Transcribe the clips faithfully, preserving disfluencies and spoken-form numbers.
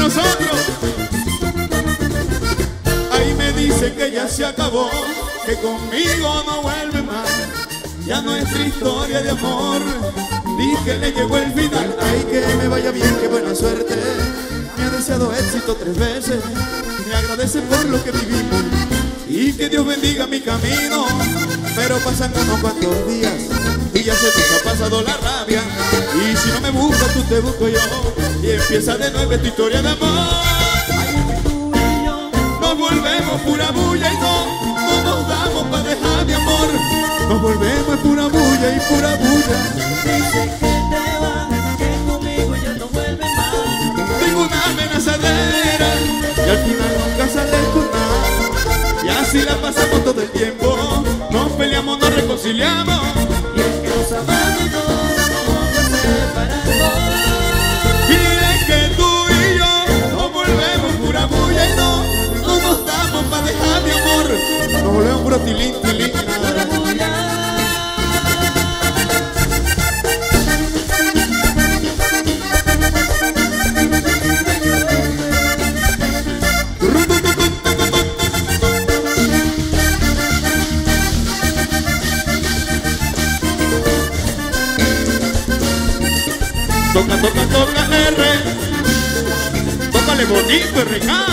nosotros. Ahí me dicen que ya se acabó, que conmigo no vuelve más. Ya nuestra historia de amor, dije le llegó el final. Ay, que me vaya bien, que buena suerte. Me ha deseado éxito tres veces. Me agradece por lo que vivimos y que Dios bendiga mi camino. Pero pasan unos cuantos días y ya se nos ha pasado la rabia. Y si no me buscas, tú te busco yo. Y empieza de nuevo tu historia de amor. Tú y yo nos volvemos pura bulla y no, no nos damos para dejar de amor. Nos volvemos pura bulla y pura bulla. Dice que te vas, que conmigo ya no vuelve más. Tengo una amenazadera y al final nunca sale con nada. Y así la pasamos todo el tiempo. Nos peleamos, nos reconciliamos. Y es que nos abandonó, nos separamos. Y es que tú y yo nos volvemos pura bulla y no, no nos damos para dejar de amor. Nos volvemos puro tilín, tilín. Pura bulla. Toca, toca, toca, R. Tócale bonito, R K.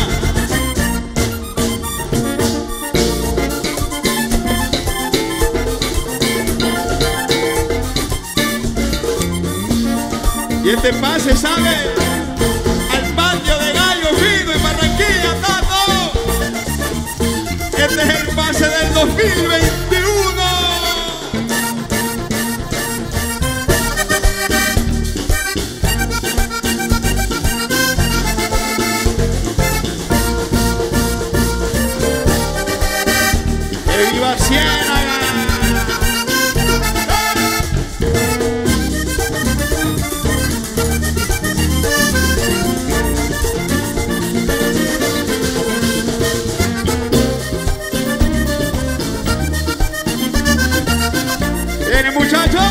Y este pase sale al patio de Gallo Fino en Barranquilla, Tato. Este es el pase del dos mil veintiuno. ¡Viva Ciénaga! ¡Viene, muchachos!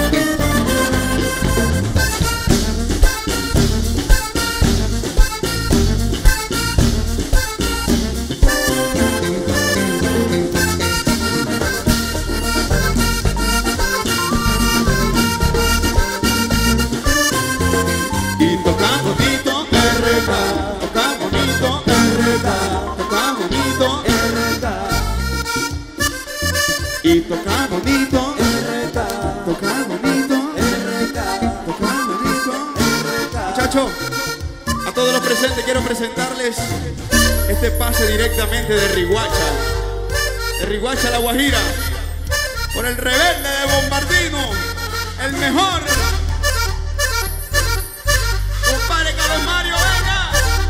Y toca bonito, R K, toca bonito, R K, toca bonito. R K. Muchachos, a todos los presentes quiero presentarles este pase directamente de Riguacha, de Riguacha a La Guajira, por el rebelde de Bombardino, el mejor. Compadre Carlos Mario, venga.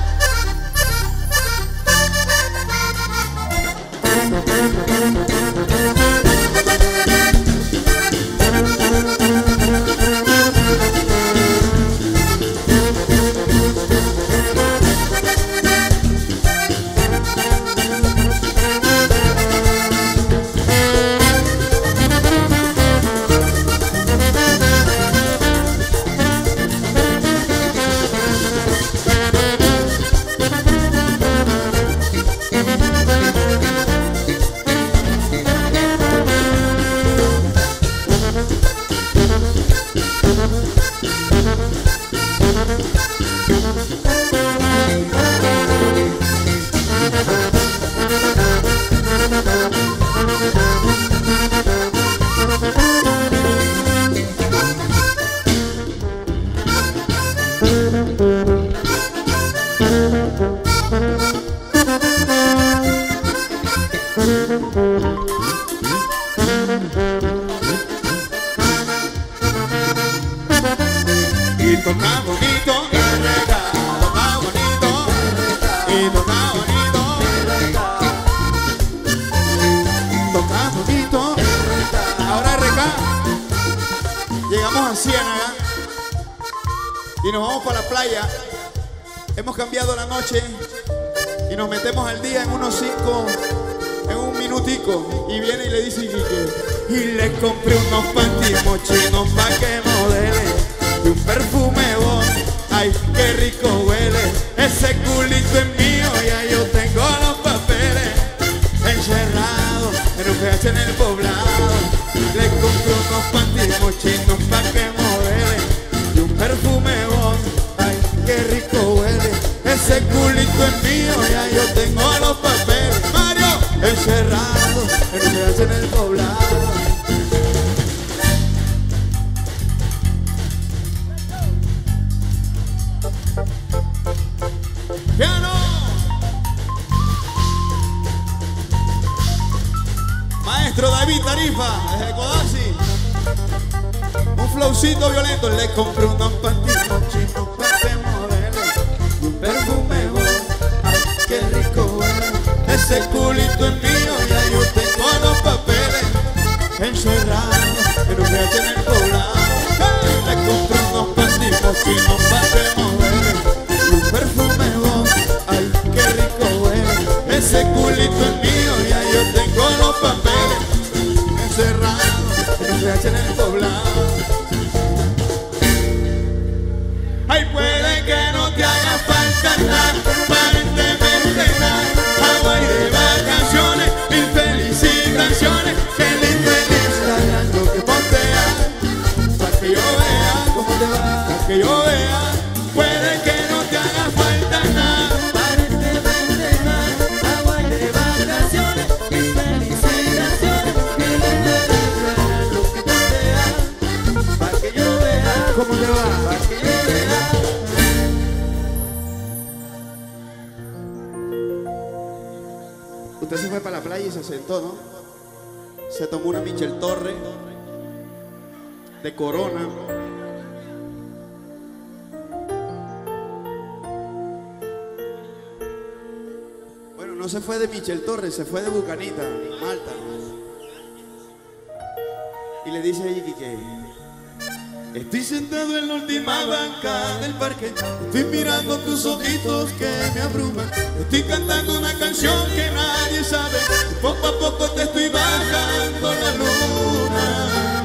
Y toca bonito, toca bonito, y toca bonito, toca bonito. Ahora R K, llegamos a Ciénaga y nos vamos para la playa. Hemos cambiado la noche y nos metemos al día en unos cinco, en un minutico. Y viene y le dice que y le compré unos panties mochinos pa' que modele y un perfume bon Ay, qué rico huele, ese culito es mío, ya yo tengo los papeles encerrados en un P H en el poblado. Le compré unos panties mochinos pa' que modele y un perfume Boss. Ay, qué rico huele, ese culito es mío, ya yo tengo los papeles, Mario, encerrados en un P H en el poblado. ¡Piano! Maestro David Tarifa, desde Codazzi. Un flowcito violento. Le compré unos pantitos chinos para que modele y un perfume Boss. Ay, qué rico huele, ese culito es mío, ya yo tengo los papeles encerrados en un P H en el poblado. Le compré unos pantitos chinos para que modele y un perfume Boss. Ay, qué rico huele, ese culito es mío, ya yo tengo los papeles encerrados en un P H en el poblado. Ay, puede que no te haga falta nada, aparentemente nada. Agua y de vacaciones, mil felicitaciones. Qué lindo el Instagram, lo que postea, pa' que yo vea cómo te va, pa' que yo vea. Puede que no te haga falta nada, Aparentemente nada, agua y de vacaciones, mil felicitaciones. Qué lindo el Instagram, lo que postea, pa' que yo vea cómo te va. pa' que yo vea. Usted se fue para la playa y se sentó, ¿no? Se tomó una Michel Torre de Corona. Bueno, no se fue de Michel Torre, se fue de Bucanita, en Malta. Y le dice a Iki que estoy sentado en la última banca del parque, estoy mirando tus ojitos que me abruman, estoy cantando una canción que nadie sabe, y poco a poco te estoy bajando la luna.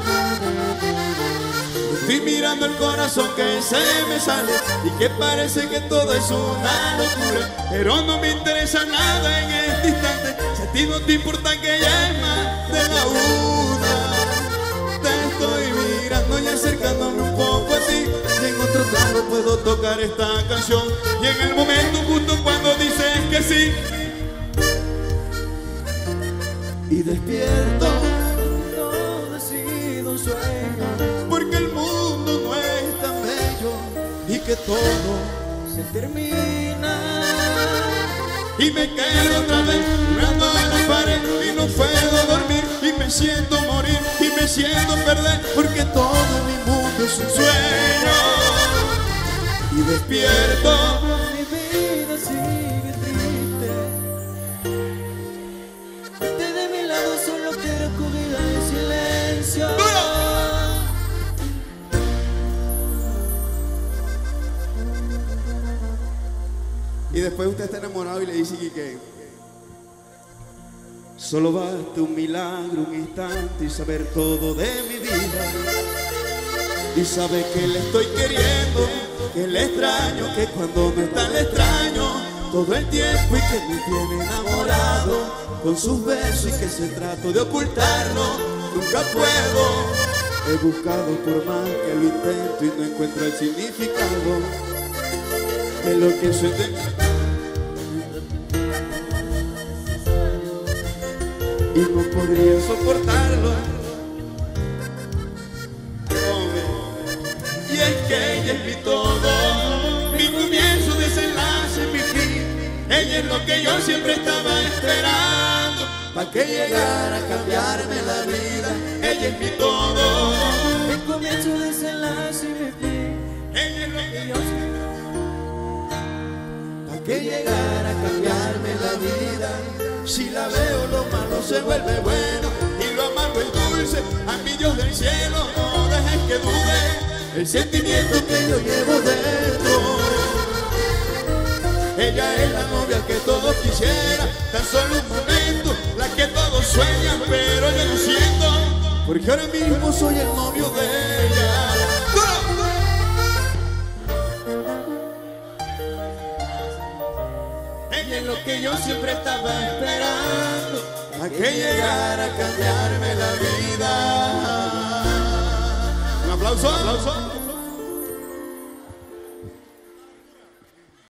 Estoy mirando el corazón que se me sale y que parece que todo es una locura, pero no me interesa nada en este instante, si a ti no te importa que ya es más de la una. Te estoy mirando y acercándome un poco a ti, y en otro trago puedo tocar esta canción, y en el momento justo cuando dices que sí, y despierto, Todo ha sido un sueño, porque el mundo no es tan bello y que todo, se termina. y me quedo otra vez mirando a la pared y no puedo dormir y me siento morir y me siento perder, porque todo en mi mundo es un sueño, y despierto. Mi vida sigue triste. Vete de mi lado, solo quiero tu vida en silencio. Y después usted está enamorado y le dice que solo basta un milagro, un instante y saber todo de mi vida, y sabe que le estoy queriendo, que le extraño, que cuando no está le extraño todo el tiempo, y que me tiene enamorado con sus besos, y que se trato de ocultarlo nunca puedo. He buscado por más que lo intento y no encuentro el significado de lo que soy de... y no podría soportarlo. Y es que ella es mi todo, mi comienzo, desenlace, mi fin. Ella es lo que yo siempre estaba esperando, para que llegara a cambiarme la vida. Ella es mi todo, Mi comienzo, desenlace y mi fin. ella es lo que yo Pa' que llegara a cambiarme la vida. Si la veo, lo malo se vuelve bueno y lo amargo es dulce. A mi Dios del cielo, no dejes que dude el sentimiento que yo llevo dentro. Ella es la novia que todos quisieran, tan solo un momento, la que todos sueñan, pero yo no siento, porque ahora mismo soy el novio de ella. y en lo que yo siempre estaba esperando, a que llegara a cambiarme la vida. Un aplauso, un aplauso.